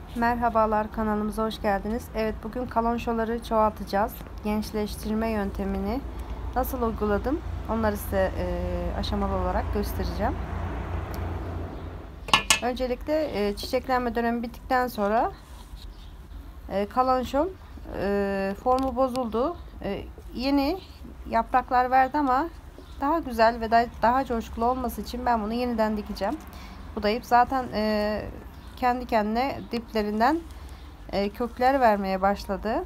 Merhabalar, kanalımıza hoş geldiniz. Evet, bugün kalonşoları çoğaltacağız. Gençleştirme yöntemini nasıl uyguladım onları size aşamalı olarak göstereceğim. Öncelikle çiçeklenme dönemi bittikten sonra kalonşom formu bozuldu. Yeni yapraklar verdi ama daha güzel ve daha coşkulu olması için ben bunu yeniden dikeceğim. Budayıp zaten kendi kendine diplerinden kökler vermeye başladı.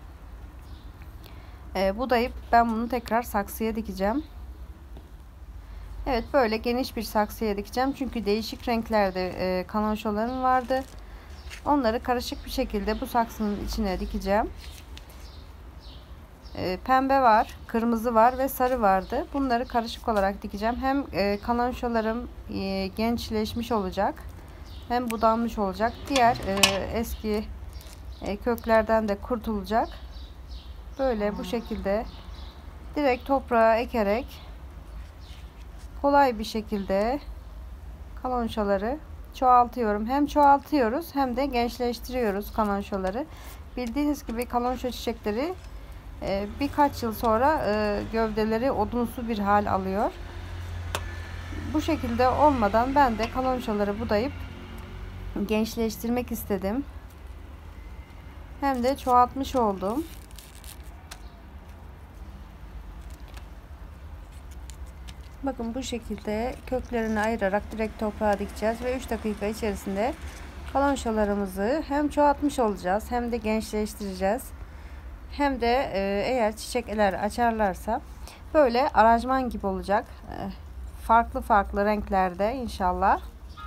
Budayıp ben bunu tekrar saksıya dikeceğim. Evet, böyle geniş bir saksıya dikeceğim. Çünkü değişik renklerde kalonşolarım vardı. Onları karışık bir şekilde bu saksının içine dikeceğim. Pembe var, kırmızı var ve sarı vardı. Bunları karışık olarak dikeceğim. Hem kalonşolarım gençleşmiş olacak, hem budanmış olacak. Diğer eski köklerden de kurtulacak. Böyle bu şekilde direkt toprağa ekerek kolay bir şekilde kalonşoları çoğaltıyorum. Hem çoğaltıyoruz hem de gençleştiriyoruz kalonşoları. Bildiğiniz gibi kalonşo çiçekleri birkaç yıl sonra gövdeleri odunsu bir hal alıyor. Bu şekilde olmadan ben de kalonşoları budayıp gençleştirmek istedim. Hem de çoğaltmış oldum. Bakın, bu şekilde köklerini ayırarak direkt toprağa dikeceğiz ve 3 dakika içerisinde kalonşolarımızı hem çoğaltmış olacağız hem de gençleştireceğiz. Hem de eğer çiçekler açarlarsa böyle aranjman gibi olacak. Farklı farklı renklerde inşallah.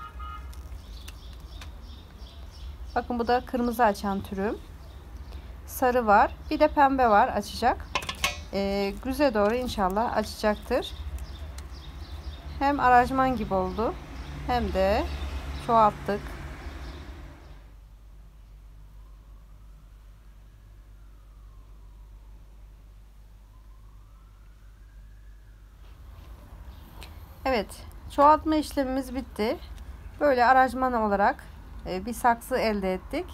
Bakın, bu da kırmızı açan türüm. Sarı var. Bir de pembe var açacak. Güze doğru inşallah açacaktır. Hem aranjman gibi oldu hem de çoğalttık. Evet, çoğaltma işlemimiz bitti. Böyle aranjman olarak bir saksı elde ettik.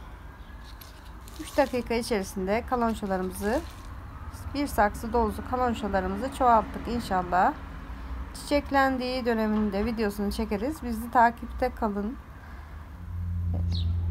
3 dakika içerisinde kalonşolarımızı, bir saksı dolusu kalonşolarımızı çoğalttık inşallah. Çiçeklendiği döneminde videosunu çekeriz. Bizi takipte kalın.